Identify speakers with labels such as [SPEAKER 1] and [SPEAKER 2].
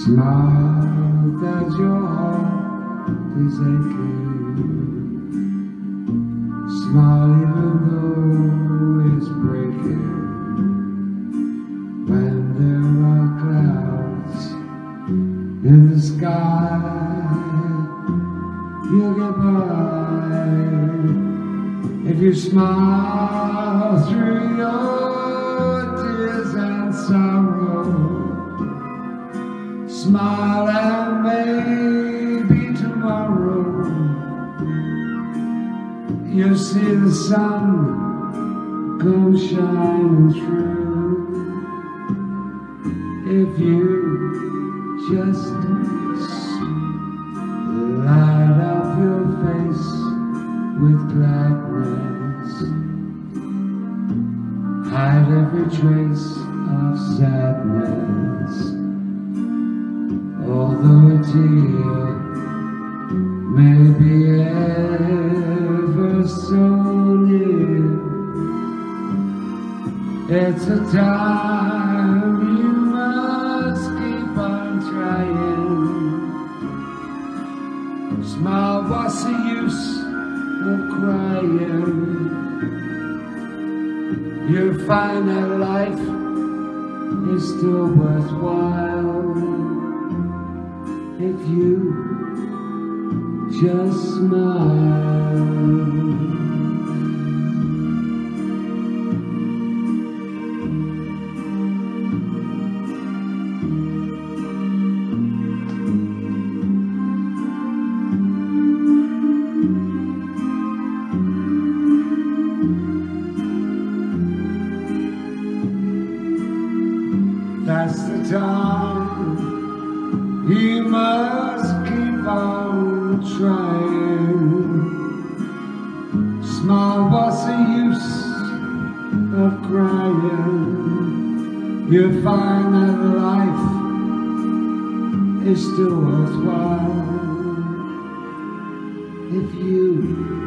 [SPEAKER 1] Smile that your heart is aching. Smile even though it's breaking. When there are clouds in the sky, you'll get by if you smile through your tears and sorrow. Smile and maybe tomorrow you'll see the sun come shining through. If you just light up your face with gladness, hide every trace of sadness. Although a tear may be ever so near, it's a time you must keep on trying. Smile, what's the use of crying? You'll find that life is still worthwhile if you just smile. That's the time you must keep on trying. Smile, what's the use of crying? You'll find that life is still worthwhile if you